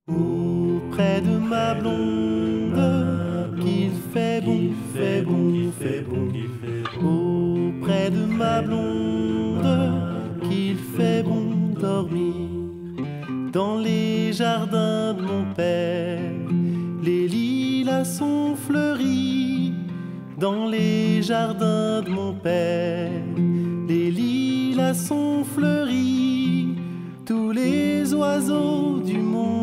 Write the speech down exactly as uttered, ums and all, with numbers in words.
Auprès de ma blonde, qu'il fait bon, fait bon, fait bon. Auprès de ma blonde, qu'il fait bon dormir. Dans les jardins de mon père, les lilas sont fleuris. Dans les jardins de mon père, les lilas sont fleuris. Tous les oiseaux du monde